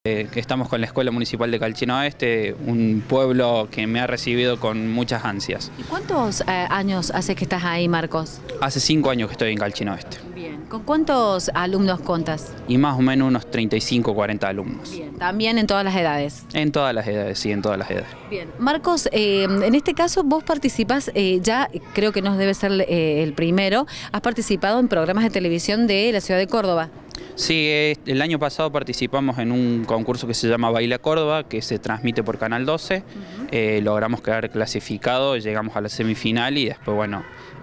Estamos con la Escuela Municipal de Calchín Oeste, un pueblo que me ha recibido con muchas ansias. ¿Y cuántos años hace que estás ahí, Marcos? Hace 5 años que estoy en Calchín Oeste. Bien. ¿Con cuántos alumnos contas? Y más o menos unos 35 o 40 alumnos. Bien. ¿También en todas las edades? En todas las edades, sí, en todas las edades. Bien. Marcos, en este caso vos participás, ya creo que no debe ser el primero, has participado en programas de televisión de la ciudad de Córdoba. Sí, el año pasado participamos en un concurso que se llama Baila Córdoba, que se transmite por Canal 12. Logramos quedar clasificados, llegamos a la semifinal y después, bueno,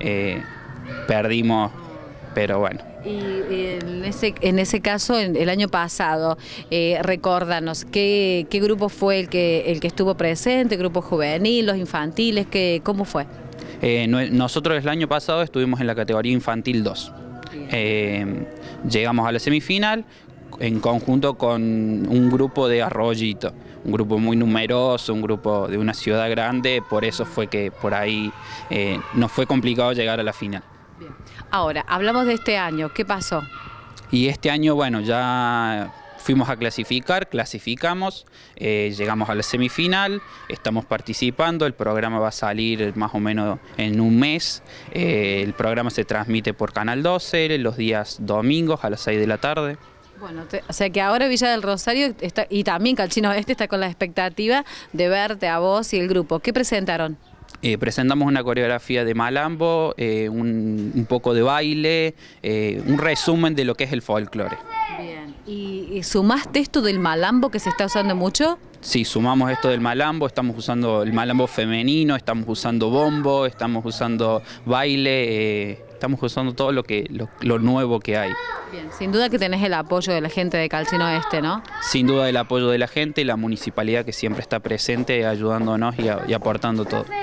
perdimos, pero bueno. Y en ese caso, el año pasado, recórdanos, ¿qué grupo fue el que estuvo presente? ¿Grupo juvenil, los infantiles? ¿Cómo fue? Nosotros el año pasado estuvimos en la categoría infantil 2. Llegamos a la semifinal en conjunto con un grupo de Arroyito, un grupo muy numeroso, un grupo de una ciudad grande, por eso fue que por ahí nos fue complicado llegar a la final. Bien. Ahora, hablamos de este año, ¿qué pasó? Y este año, bueno, ya fuimos a clasificar, clasificamos, llegamos a la semifinal, estamos participando, el programa va a salir más o menos en un mes, el programa se transmite por Canal 12 los días domingos a las 6 de la tarde. Bueno, o sea que ahora Villa del Rosario está, y también Calchín Oeste está con la expectativa de verte a vos y el grupo. ¿Qué presentaron? Presentamos una coreografía de malambo, un poco de baile, un resumen de lo que es el folclore. Bien. ¿Y sumaste esto del malambo que se está usando mucho? Sí, sumamos esto del malambo, estamos usando el malambo femenino, estamos usando bombo, estamos usando baile, estamos usando todo lo nuevo que hay. Bien, sin duda que tenés el apoyo de la gente de Calchín Oeste, ¿no? Sin duda el apoyo de la gente, la municipalidad que siempre está presente ayudándonos y aportando todo.